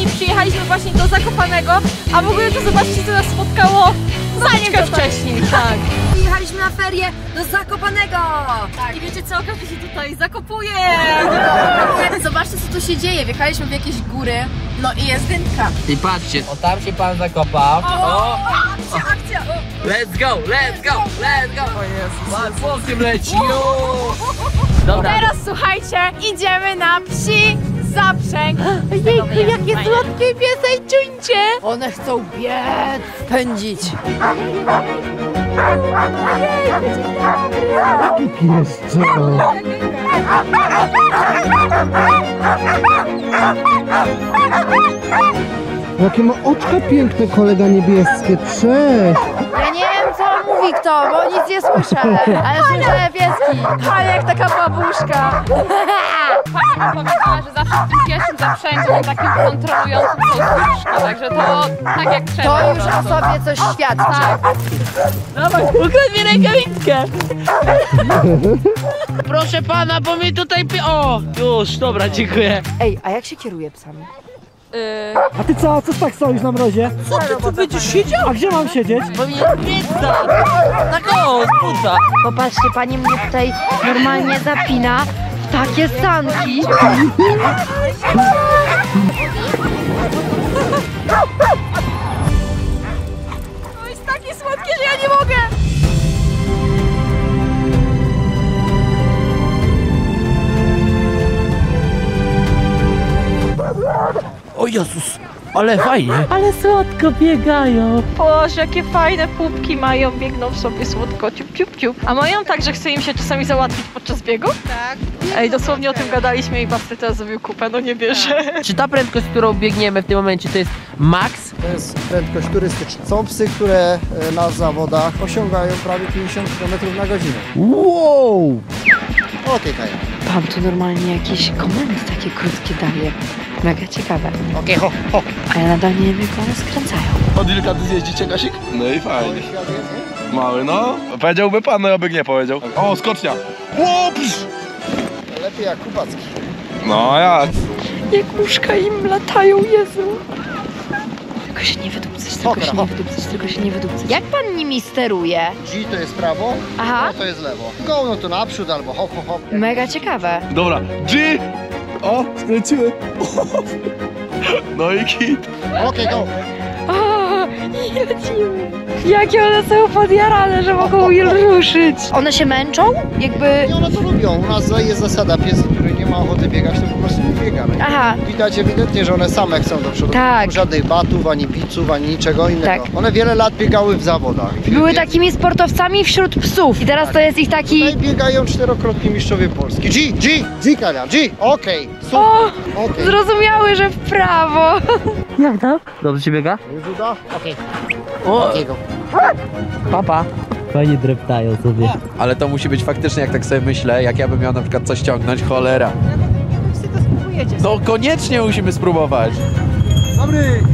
kochani, przyjechaliśmy właśnie do Zakopanego, a w ogóle to zobaczcie, co nas spotkało zanim wcześniej. Tak. Przyjechaliśmy na ferie do Zakopanego. Tak. I wiecie co, każdy się tutaj zakopuje. Zobaczcie, co tu się dzieje. Wjechaliśmy w jakieś góry, no i jest dętka. I patrzcie, o tam się pan zakopał. O! Akcja. Let's go, let's go, let's go! O Jezus, pan leci. Dobra. Teraz słuchajcie, idziemy na psi zaprzęg. Jejku, jakie słodkie piesejczuńcie. One chcą biec, pędzić. Jakie ma oczka piękne, kolega niebieskie. Cześć! Ja nie wiem, co mówi kto, bo nic nie słyszę, ale słyszę pieski. Ale jak taka babuszka. Pani powiedziała, że zawsze w tym pierwszym zaprzęgu takim kontrolującym są słuszka, także to tak jak trzeba. To już o sobie coś świadczy. Tak. Dawaj, ukradł mi rękawickę. Proszę pana, bo mi tutaj... O, już, dobra, dziękuję. Ej, a jak się kieruje psami? A ty co tak stoisz na mrozie? Co ty tu będziesz siedział? A gdzie mam siedzieć? Powinien pizza. Tak o, sputa. Popatrzcie, pani mnie tutaj normalnie zapina w takie sanki. To jest takie słodkie, że ja nie mogę. O Jezus, ale fajnie. Ale słodko biegają. Boże, jakie fajne pupki mają, biegną w sobie słodko, ciup, ciup, ciup. A mają tak, że chce im się czasami załatwić podczas biegu? Tak. Ej, dosłownie o tym gadaliśmy i Bastry teraz zrobił kupę, no nie bierze. Czy ta prędkość, którą biegniemy w tym momencie, to jest max? To jest prędkość turystyczna. Są psy, które na zawodach osiągają prawie 50 km na godzinę. Wow! Okej, Kaja. Pan tu normalnie jakieś komendy takie krótkie daje. Mega ciekawe. Okej, ho, ho. A ja nadal nie wiem, jak one skręcają. Od ilka ty zjeździcie, Kasik? No i fajnie. Mały, no. Powiedziałby pan, no ja bym nie powiedział. O, skocznia. O, psz. Lepiej jak Kubacki. No jak? Jak łóżka im latają, Jezu. Tylko się nie wydupcyć, tylko się nie wydupcyć. Jak pan nimi steruje? G to jest prawo, Aha. no to jest lewo. Go no to naprzód albo hop, hop, hop. Mega ciekawe. Dobra, G. O, skręciłem. No i kit. Okej, go. O, i lecimy. Jakie one są podjarane, że mogą je ruszyć. One się męczą? Jakby... I one to lubią. U nas jest zasada, pies, który nie ma ochoty biegać, to po prostu nie biegamy. Aha. Widać ewidentnie, że one same chcą do przodu. Tak. Żadnych batów, ani piców, ani niczego innego. Tak. One wiele lat biegały w zawodach. Były takimi sportowcami wśród psów. I teraz to jest ich taki... Tutaj biegają czterokrotni mistrzowie Polski. G, Kalia, G. Okej, super. O, Okej. zrozumiały, że w prawo. Jak to? Dobrze się biega? Już uda? Okej. O, Okej, go. papa. Fajnie dreptają sobie. Ale to musi być faktycznie, jak tak sobie myślę, jak ja bym miał na przykład coś ciągnąć, cholera. No koniecznie musimy spróbować. Dobry.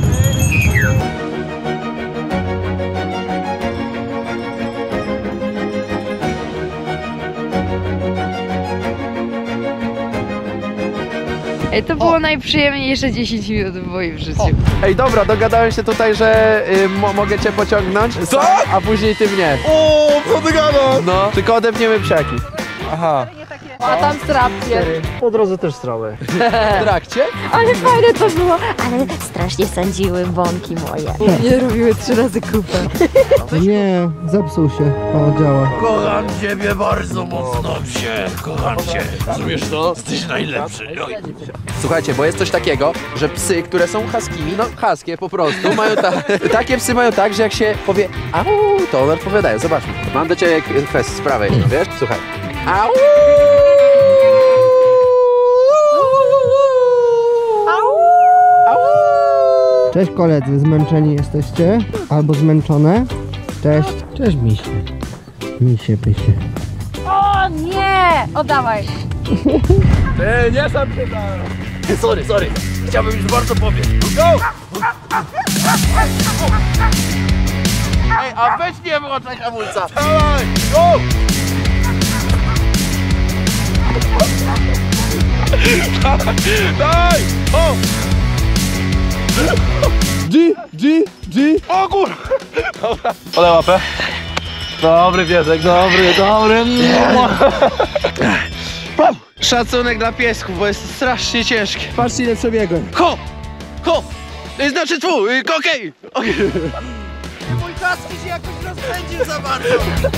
Ej, to było najprzyjemniejsze 10 minut w moim życiu. Ej, dobra, dogadałem się tutaj, że mogę cię pociągnąć, Co? a później ty mnie. O, co ty gadasz? No, tylko odepniemy psiaki. Aha. A tam strapie. Po drodze też strały. W trakcie? Ale fajne to było. Ale strasznie sędziły bąki moje. Nie robiły 3 razy kupę. Nie, zepsuł się. O, działa. Kocham ciebie bardzo mocno, psie. Kocham cię. Rozumiesz to? Jesteś najlepszy. Oj. Słuchajcie, bo jest coś takiego, że psy, które są huskimi, no huskie po prostu, mają takie psy mają tak, że jak się powie au, to one odpowiadają. Zobaczmy. Mam do ciebie kwestię z prawej, wiesz? Słuchaj. Au! Cześć koledzy, zmęczeni jesteście? Albo zmęczone? Cześć. Cześć misie. Misie, pysie. O nie! Oddawaj. Ty, nie sam się da. Sorry. Chciałbym już bardzo pobiec. Go! Ej, a weź nie wyłączaj hamulca. Dawaj, go! Daj! O! G. O kur... Dobra. Podaj łapę. Dobry piesek, dobry. Szacunek dla piesków, bo jest strasznie ciężki. Patrzcie ile przebiegłem. Ho! Znaczy twój, okej. Mój kaski się jakoś rozpędził za bardzo.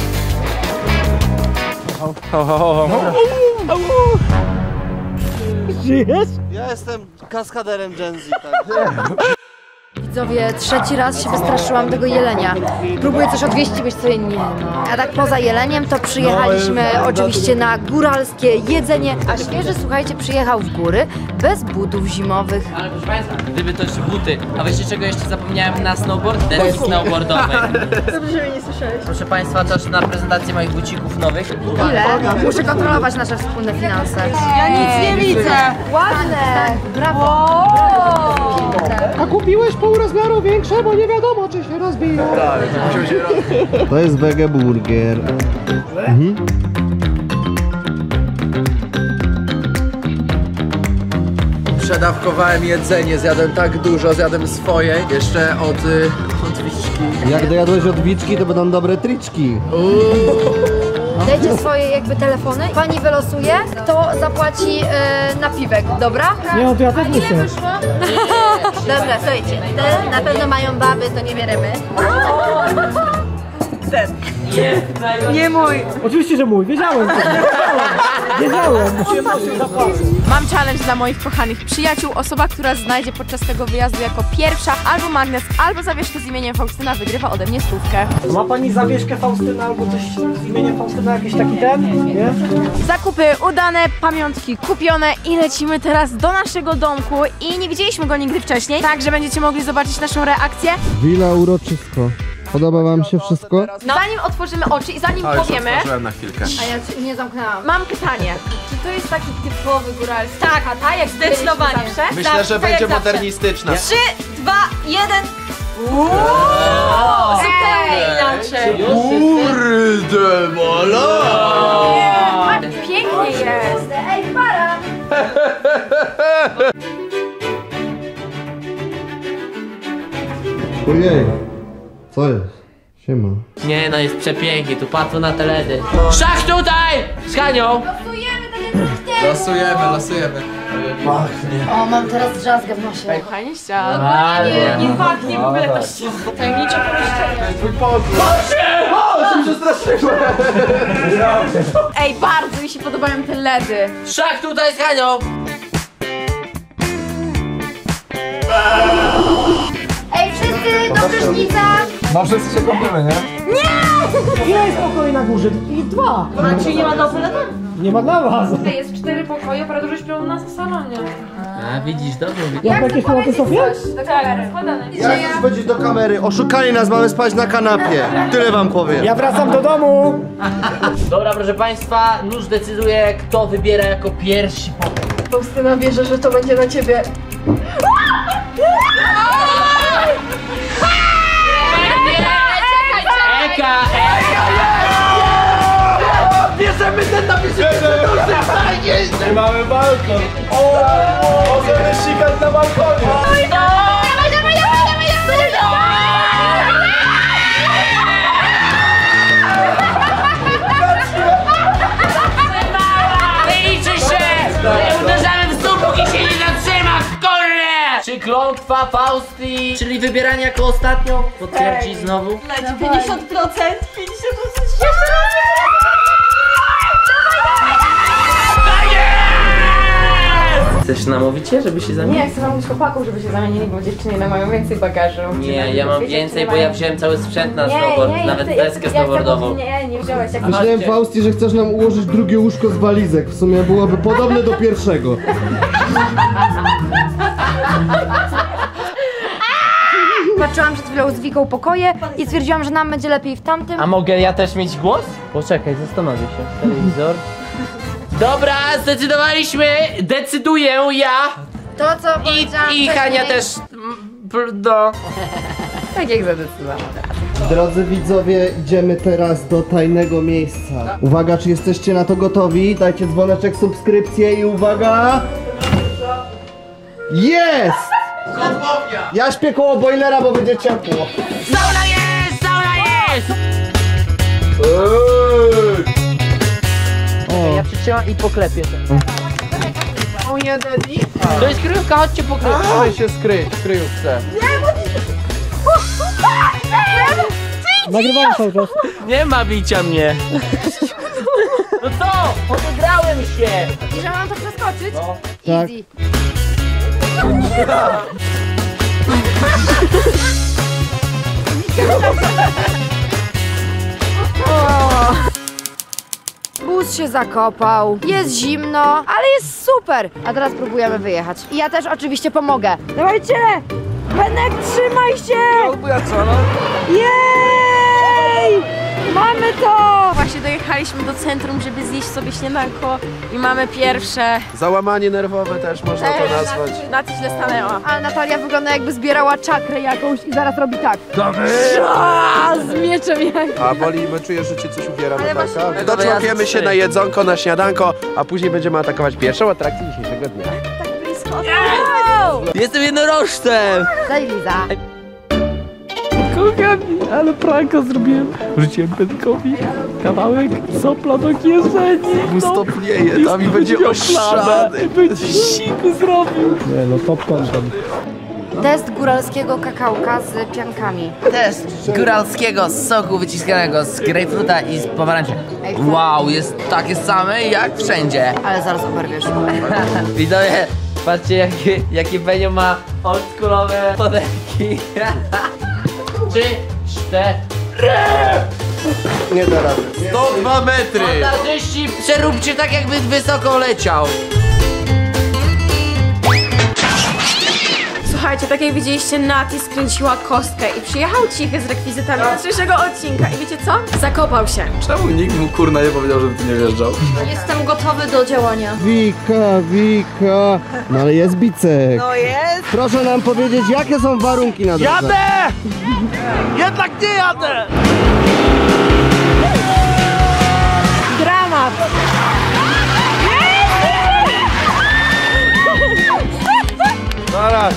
Żyjesz? Ja jestem kaskaderem Gen Z, tak. Widzowie, trzeci raz się wystraszyłam tego jelenia. Próbuję coś odwieźć i sobie nie no. A tak poza jeleniem to przyjechaliśmy oczywiście na góralskie jedzenie. A świeży, słuchajcie, przyjechał w góry bez butów zimowych. Ale proszę Państwa, gdyby to jeszcze buty, a wiecie czego jeszcze zapomniałem na snowboard? Deski snowboardowe. Dobrze, że mnie nie słyszałeś. Proszę Państwa, też na prezentację moich bucików nowych. Ile? Muszę kontrolować nasze wspólne finanse. Ja nic nie widzę. Ładne! Brawo! A kupiłeś pół rozmiaru większe, bo nie wiadomo czy się rozbiją. Tak, musiał się rozbić. To jest wegeburger. Przedawkowałem jedzenie, zjadłem tak dużo, zjadłem swoje, jeszcze od wiczki. Jak dojadłeś od wiczki, to będą dobre triczki. Dajcie swoje jakby telefony. Pani wylosuje, kto zapłaci napiwek, dobra? Nie, no to ja też muszę. Dobra, słuchajcie, te na pewno mają baby, to nie bierzemy. Nie mój. Oczywiście, że mój. Wiedziałem. Mam challenge dla moich kochanych przyjaciół. Osoba, która znajdzie podczas tego wyjazdu jako pierwsza albo magnes, albo zawieszkę z imieniem Faustyna, wygrywa ode mnie stówkę. Ma pani zawieszkę Faustyna albo coś z imieniem Faustyna, jakiś taki ten? Nie? Zakupy udane, pamiątki kupione i lecimy teraz do naszego domku i nie widzieliśmy go nigdy wcześniej, także będziecie mogli zobaczyć naszą reakcję. Wila Uroczysko. Podoba wam się wszystko? Zanim otworzymy oczy i zanim powiemy, na chwilkę. A ja nie zamknęłam. mam pytanie. Czy to jest taki typowy góralski? Tak, a ta jak Zdecydowanie. zawsze? Myślę, że będzie modernistyczna. 3, 2, 1. Zupełnie inaczej. Kurde, mola! Pięknie jest. Ej, para! Ojej. Co jest? Siema. Nie no, jest przepięknie, tu patrzę na teledy. Szach tutaj! Z Hanią! Losujemy. O, mam teraz drzazgę w nosie. Fajnie ścian. Ładnie. Nie pachnie w ogóle to ściana. Tajemniczo Ej, bardzo mi się podobają te ledy. Szach tutaj z Hanią! Ej, wszyscy do prysznica! No wszyscy się kąpiemy, nie? Ile jest pokoi na górze? I 2. Czyli nie ma do opeleta? Nie ma dla was. Tutaj jest 4 pokoje, prawie dużo śpią u nas w salonie. A widzisz, dobrze. Jak jakieś pomocy Sofia? Tak, składane. Jak już powiedzieć do kamery, oszukali nas, mamy spać na kanapie. Tyle wam powiem. Ja wracam do domu. Dobra, proszę Państwa, nóż decyduje, kto wybiera jako pierwszy pokój. Faustyna wierzę, że to będzie na ciebie. Eka! Bierzemy ten napis! Mamy balkon. Możemy sikać na balkonie. Liczy się! Nie uderzamy w stół, póki się nie zatrzyma, kurde! Czy klątwa Fausty, czyli wybieranie jako ostatnio, potwierdzi znowu? 50%, 50% jeszcze Chcesz namówić żeby się zamienić? Nie, chcę namówić chłopaków, żeby się zamienili, bo dziewczyny mają więcej bagażu. Nie, ja mam więcej, bo ja wziąłem cały sprzęt na snowboard, nawet deskę snowboardową. Nie wziąłeś. Jak Myślałem, Fausti, że chcesz nam ułożyć drugie łóżko z walizek. W sumie byłoby podobne do pierwszego. Patrzyłam przed chwilą z Wiką pokoje i stwierdziłam, że nam będzie lepiej w tamtym. A mogę ja też mieć głos? Poczekaj, zastanowię się. Telewizor. Dobra, zdecydowaliśmy, decyduję ja To, co powiedziałam i Hania wcześniej. też. No. Tak jak zadecydowałam. Drodzy widzowie, idziemy teraz do tajnego miejsca. Uwaga, czy jesteście na to gotowi? Dajcie dzwoneczek, subskrypcję i uwaga! Jest! Ja śpię koło bojlera, bo będzie ciepło. Sauna jest! Sauna jest! Ja przytrzymam i poklepię to. O nie, Daddy? To jest kryjówka, chodźcie po kryjówkę. Daj się skryć w kryjówce. Nagrywam cały czas. Nie ma bicia mnie. No co? Odegrałem się. I że mam to przeskoczyć? No. Tak. Easy. Bus się zakopał, jest zimno, ale jest super. A teraz próbujemy wyjechać. I ja też oczywiście pomogę. Dawajcie! Benek, trzymaj się! Jej! Mamy to! Właśnie dojechaliśmy do centrum, żeby zjeść sobie śniadanko i mamy pierwsze. Załamanie nerwowe też można to nazwać. Na co źle stanęła. A Natalia wygląda jakby zbierała czakrę jakąś i zaraz robi tak. Z mieczem jak. A boli, czujesz, że cię coś ubiera na Ale taka? masz- Doczłapiemy się na jedzonko, na śniadanko, a później będziemy atakować pierwszą atrakcję dzisiejszego dnia. Jestem jednorożcem. Daj Liza. Kochani, ale pranka zrobiłem. Wrzuciłem Benkowi kawałek sopla do kieszeni. Stopnieje tam i będzie oszczany. Będzie siku zrobił. Nie no, top content. Test góralskiego kakałka z piankami. Test góralskiego soku wyciskanego z grejpfruta i z pomarańczy. Wow, jest takie same jak wszędzie. Ale zaraz oberwiesz. Widzowie, patrzcie jakie Benio ma oldschoolowe spodenki. 3, 4. Nie da rady. 102 metry! Montażyści, przeróbcie tak jakby wysoko leciał. Słuchajcie, tak jak widzieliście, Nati skręciła kostkę i przyjechał Cichy z rekwizytami do dzisiejszego odcinka. I wiecie co? Zakopał się. Czemu nikt mu kurna nie powiedział, żeby tu nie wjeżdżał? Jestem gotowy do działania. Wika. No ale jest bicek. No jest. Proszę nam powiedzieć, jakie są warunki na drodze. Jadę! Jednak nie jadę! Dramat! Zaraz.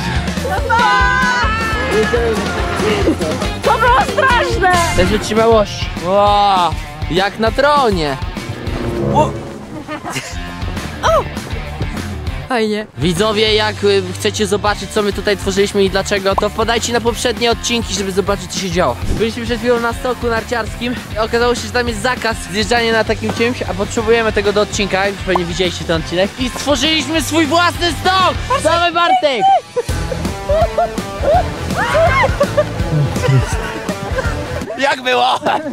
To było straszne! Bez wytrzymałości. Wow, jak na tronie. Fajnie. Widzowie, jak chcecie zobaczyć, co my tutaj tworzyliśmy i dlaczego, to wpadajcie na poprzednie odcinki, żeby zobaczyć, co się działo. Byliśmy przed chwilą na stoku narciarskim. Okazało się, że tam jest zakaz zjeżdżania na takim czymś, a potrzebujemy tego do odcinka. Już pewnie widzieliście ten odcinek. I stworzyliśmy swój własny stok! Dawaj, Bartek! Jak było?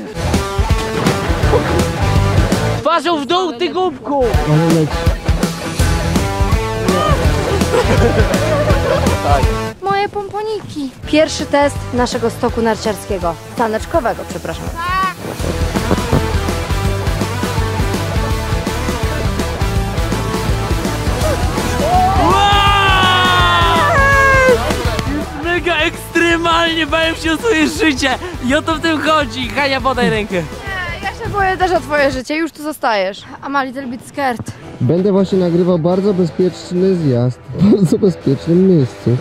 Twarzą w dół, ty głupku! Moje pomponiki. Pierwszy test naszego stoku narciarskiego. Taneczkowego, przepraszam. Mega ekstremalnie bałem się o swoje życie i o to w tym chodzi. Hania, podaj rękę. Ja się boję też o twoje życie, już tu zostajesz. I'm a little bit scared. Będę właśnie nagrywał bardzo bezpieczny zjazd. W bardzo bezpiecznym miejscu.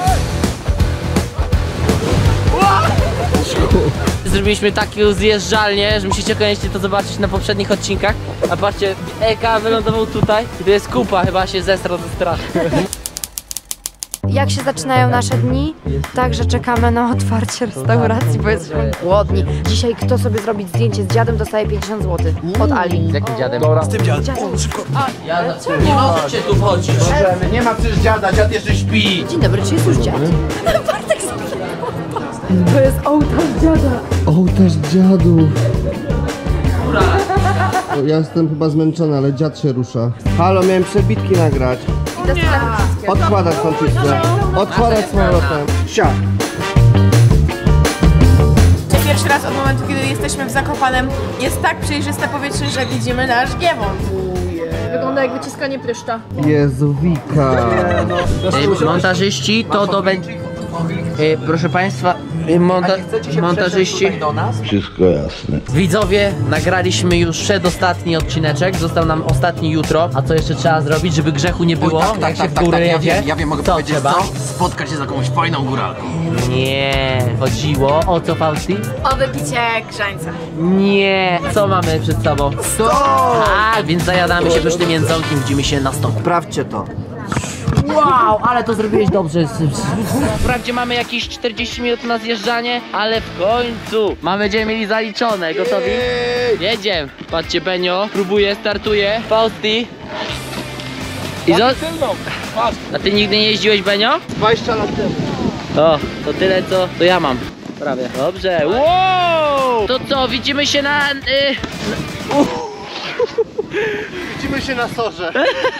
Zrobiliśmy taką zjeżdżalnię, że musicie koniecznie to zobaczyć na poprzednich odcinkach. A patrzcie, Eka wylądował tutaj i to jest kupa, chyba się zestrał ze strachu. Jak się zaczynają nasze dni? Także czekamy na otwarcie restauracji, bo jesteśmy głodni. Dzisiaj kto sobie zrobić zdjęcie z dziadem, dostaje 50 zł od Ali. Z jakim dziadem? Z tym dziadem. Ja nie możecie tu chodzić. Nie ma przecież dziada, dziad jeszcze śpi. Dzień dobry, czy jest już dziad? Bartek to jest ołtarz dziada. Ołtarz dziadów. Ja jestem chyba zmęczony, ale dziad się rusza. Halo, miałem przebitki nagrać. Odkładać tą pizzę. Odkładać z powrotem. Siak. Pierwszy raz od momentu, kiedy jesteśmy w Zakopanem, jest tak przejrzyste powietrze, że widzimy nasz Giewont. Wygląda jak wyciskanie pryszcza. Jezu, Wika. Montażyści, to będzie... Proszę Państwa, montażyści. Do nas? Wszystko jasne. Widzowie, nagraliśmy już przedostatni odcineczek, został nam ostatni jutro. A co jeszcze trzeba zrobić, żeby grzechu nie było? Jak się w górę jedzie? Ja wiem, mogę co powiedzieć trzeba? co? Spotkać się z jakąś fajną góralką. Nie, chodziło o co, Fausti? O wypicie grzańca. Nie, co mamy przed sobą? Tak, więc zajadamy się pysznym jędzonkiem, widzimy się na stoku. Sprawdźcie to. Wow, ale to zrobiłeś dobrze. Wprawdzie mamy jakieś 40 minut na zjeżdżanie, ale w końcu będziemy mieli zaliczone. Gotowi? Jedziemy. Patrzcie, Benio próbuje, startuje. Fausti. A ty nigdy nie jeździłeś, Benio? 20 lat temu. O, to tyle co ja mam. Prawie. Dobrze. Wow! To co, widzimy się na... Widzimy się na sorze.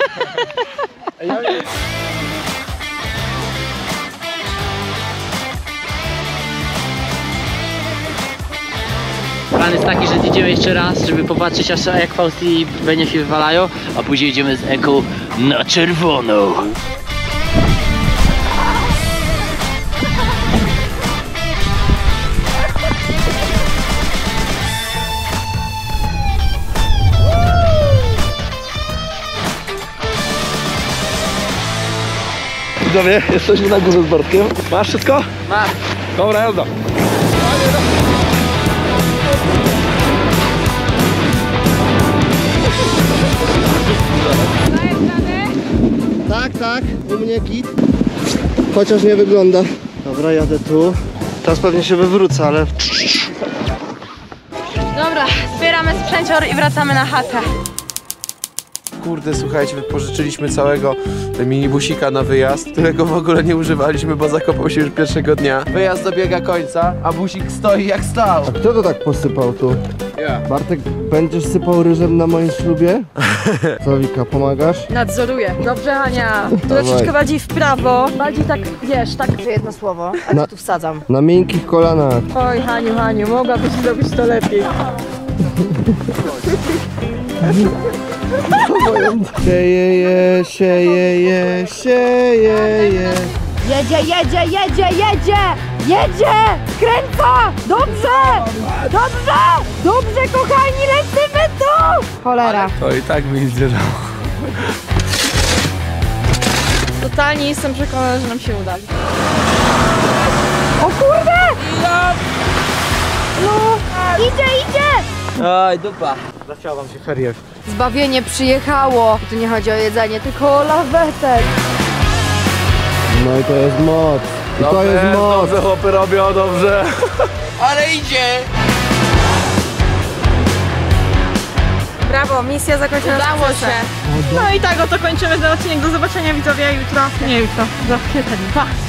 Plan jest taki, że idziemy jeszcze raz, żeby popatrzeć aż jak Fausti i Benio się wywalają, a później idziemy z Eką na czerwoną. Widzowie, jesteśmy na górze z Bartkiem. Masz wszystko? Mam. Dobra, jazda. Tak, u mnie git. Chociaż nie wygląda. Dobra, jadę tu. Teraz pewnie się wywrócę, ale... Dobra, zbieramy sprzęcior i wracamy na chatę. Kurde, słuchajcie, wypożyczyliśmy całego minibusika na wyjazd, którego w ogóle nie używaliśmy, bo zakopał się już pierwszego dnia. Wyjazd dobiega końca, a busik stoi jak stał. A kto to tak posypał tu? Ja. Bartek, będziesz sypał ryżem na moim ślubie? Co, Wika, pomagasz? Nadzoruję. Dobrze, Ania. Tu Dawaj. troszeczkę bardziej w prawo. Bardziej tak, wiesz, tak. Czy jedno słowo, a Na- tu wsadzam. Na miękkich kolanach. Oj, Haniu, mogłabyś zrobić to lepiej. Sieje. Jedzie! Skręca! Dobrze, kochani, lecimy tu! Cholera. To i tak mi nic nie dało. Totalnie jestem przekonana, że nam się uda. O kurde! No, idzie! Oj, dupa. Zaczęła wam się ferie. Zbawienie przyjechało. Tu nie chodzi o jedzenie, tylko o lawetę. No i to jest moc. I to jest moc. Dobrze chłopy robią, dobrze. Ale idzie! Brawo, misja zakończona. Udało się. No i tak oto kończymy ten odcinek. Do zobaczenia widzowie jutro. Nie jutro, za chwilę. Pa!